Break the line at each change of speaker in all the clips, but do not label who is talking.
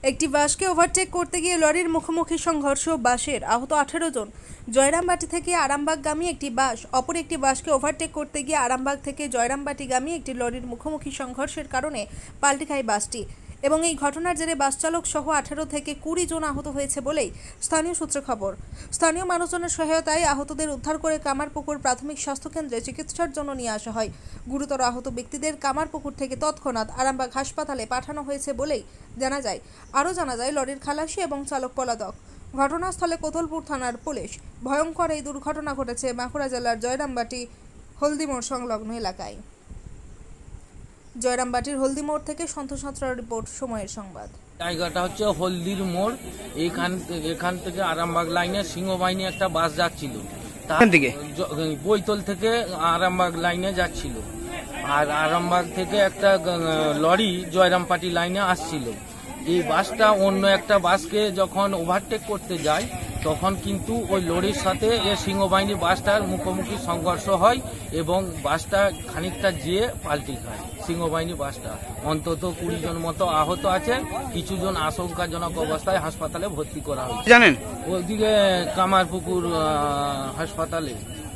একটি বাসকে ওভারটেক করতে গিয়ে লরির মুখোমুখি সংঘর্ষ, বাসের আহত 18 জন। জয়রামবাটি থেকে আরামবাগগামী একটি বাস অপর একটি বাসকে ওভারটেক করতে গিয়ে আরামবাগ থেকে জয়রামবাটিগামী একটি লরির মুখোমুখি সংঘর্ষের কারণে পাল্টি খায় বাসটি এবং এই ঘটনার জেরে বাস চালক সহ 18 থেকে 20 জন আহত হয়েছে বলেই স্থানীয় সূত্রে খবর। স্থানীয় মানুষজনের সহায়তায় আহতদের উদ্ধার করে কামারপুকুর প্রাথমিক স্বাস্থ্যকেন্দ্রে চিকিৎসার জন্য নিয়ে আসা হয়। গুরুতর আহত ব্যক্তিদের কামারপুকুর থেকে তৎক্ষণাৎ আরামবাগ হাসপাতালে পাঠানো হয়েছে বলেই জানা যায়। আরও জানা যায়, লরির খালাসি এবং চালক পলাতক। ঘটনাস্থলে কোতলপুর থানার পুলিশ। ভয়ঙ্কর এই দুর্ঘটনা ঘটেছে বাঁকুড়া জেলার জয়রামবাটি হলদিমোড় সংলগ্ন এলাকায়। জয়রামবাটির হলদিমোড় থেকে সন্তোষ সাঁতরার রিপোর্ট, সময়ের সংবাদ।
জায়গাটা হচ্ছে হলদির মোড়। এখান থেকে আরামবাগ লাইনে সিংহবাহিনী একটা বাস যাচ্ছিল, বৈতল থেকে আরামবাগ লাইনে যাচ্ছিল, আর আরামবাগ থেকে একটা লরি জয়রামবাটি লাইনে আসছিল। এই বাসটা অন্য একটা বাসকে যখন ওভারটেক করতে যায় তখন কিন্তু ওই লরির সাথে সিংহবাহিনী বাসটার মুখোমুখি সংঘর্ষ হয় এবং বাসটা খানিকটা যেয়ে পাল্টি খায়। সিংহবাহিনী বাসটা অন্তত 20 জন মতো আহত আছে, কিছু জন আশঙ্কাজনক অবস্থায় হাসপাতালে ভর্তি করা হয়েছে।
জানেন
ওইদিকে কামারপুকুর হাসপাতালে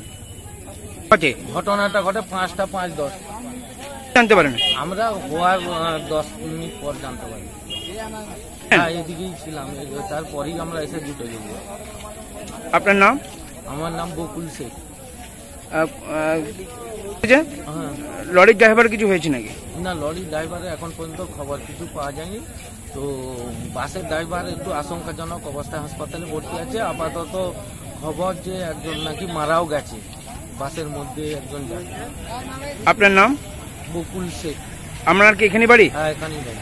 ঘটনাটা ঘটে 5টা 5:10
জানতে পারেন।
আমরা হওয়ার 10 মিনিট পর জানতে পারি। হ্যাঁ, এদিকেই ছিলাম, তারপরেই আমরা এসে দুটো যাবো।
আপনার নাম?
আমার নাম বকুল শেখ।
হ্যাঁ, লরির ড্রাইভার কিছু হয়েছে নাকি?
না, লরির ড্রাইভারের এখন পর্যন্ত খবর কিছু পাওয়া যায়নি। তো বাসের ড্রাইভার একটু আশঙ্কাজনক অবস্থায় হাসপাতালে ভর্তি আছে। আপাতত খবর যে একজন নাকি মারাও গেছে বাসের মধ্যে একজন যায়।
আপনার নাম?
বকুল শেখ।
আপনার কি এখানে বাড়ি?
হ্যাঁ, এখানেই বাড়ি।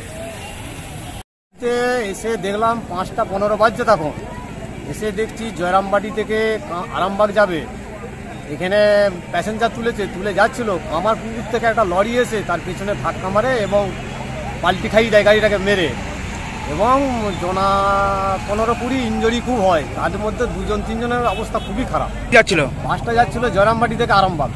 এসে দেখলাম 5টা 15 বাজছে, তখন এসে দেখছি জয়রামবাটি থেকে আরামবাগ যাবে, এখানে প্যাসেঞ্জার তুলে যাচ্ছিল। কামারপুকুর থেকে একটা লরি এসে তার পেছনে ধাক্কা মারে এবং পাল্টি খাই দেয় গাড়িটাকে মেরে, এবং 15-20 ইঞ্জুরি খুব হয়। তাদের মধ্যে 2-3 জনের অবস্থা খুবই খারাপ।
যাচ্ছিল
বাসটা যাচ্ছিল জয়রামবাটি থেকে আরামবাগ,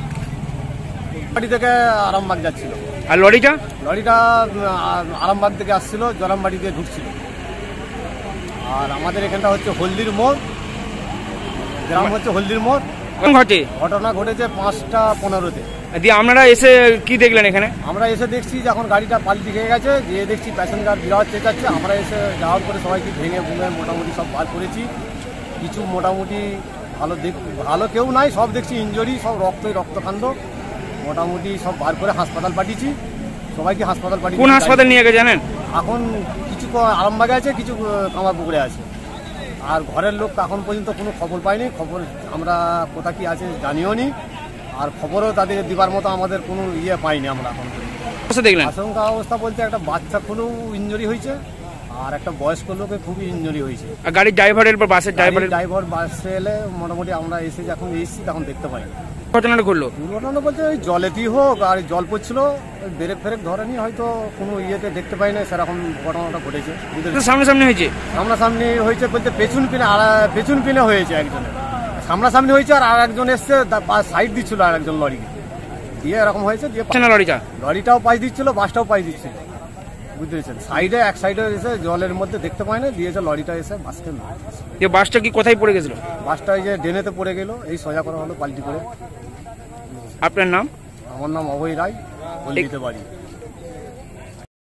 যাচ্ছিল।
আর লরিটা
আরামবাগ থেকে আসছিল, জয়রামবাটি দিয়ে ঢুকছিল। আর আমাদের এখানটা হচ্ছে হলদির মোড়, গ্রাম হচ্ছে হলদির মোড়। ঘটনা ঘটেছে 5টা 15-তে।
দিয়ে আপনারা এসে কি দেখলেন? এখানে
আমরা এসে দেখছি যে এখন গাড়িটা পাল্টি খেয়ে গেছে, গিয়ে দেখছি প্যাসেঞ্জার বিরাট চেঁচাচ্ছে। আমরা এসে যাওয়ার পরে সবাইকে ভেঙে মোটামুটি সব বার করেছি। কিছু মোটামুটি ভালো কেউ নাই, সব দেখছি ইনজুরি, সব রক্তকাণ্ড। মোটামুটি সব বার করে হাসপাতাল পাঠিয়েছি, সবাইকে হাসপাতাল পাঠিয়েছি।
কোন হাসপাতাল নিয়ে গেছে জানেন?
এখন কিছু আরামবাগে আছে, কিছু কামারপুকুরে আছে। আর ঘরের লোক এখন পর্যন্ত কোনো খবর পায়নি। খবর আমরা কোথা কি আছে জানিও নি, আর খবরও তাদের দিবার মতো আমাদের কোনো পাইনি আমরা এখন পর্যন্ত। আশঙ্কা অবস্থা বলতে একটা বাচ্চা খুবই ইনজুরি হয়েছে, আর একটা বয়স্ক লোকের খুবই ইনজুরি হয়েছে।
গাড়ির ড্রাইভারের বা বাসের
ড্রাইভার বাসে এলে মোটামুটি আমরা যখন এসেছি তখন দেখতে পাই।
ঘটনাটা ঘটলো
দুর্ঘটনা বলতে ওই জলেতেই হোক, আর জল পড়ছিল, ব্রেক ফেরেক ধরেনি, হয়তো কোনো দেখতে পাই না, সেরকম ঘটনাটা ঘটেছে।
সামনাসামনি হয়েছে?
সামনাসামনি হয়েছে বলতে পেছন পিনে হয়েছে একজনের, সামনাসামনি হয়েছে। আর একজন এসছে সাইড দিচ্ছিল আর একজন লরিকে, দিয়ে এরকম হয়েছে। লরিটাও পাশ দিচ্ছিল, বাসটাও পাশ দিচ্ছিল, বুঝতে পেরেছেন। এক সাইডে এসে জলের মধ্যে দেখতে পায় না, দিয়েছে লরিটা এসে বাসকে।
বাসটা কি কোথায় পড়ে গেছিল?
বাসটা এই যে ড্রেনেতে পড়ে গেল, এই সোজা করা হলো পাল্টি করে।
আপনার নাম?
আমার নাম অভয় রায়, হলদিতে বাড়ি।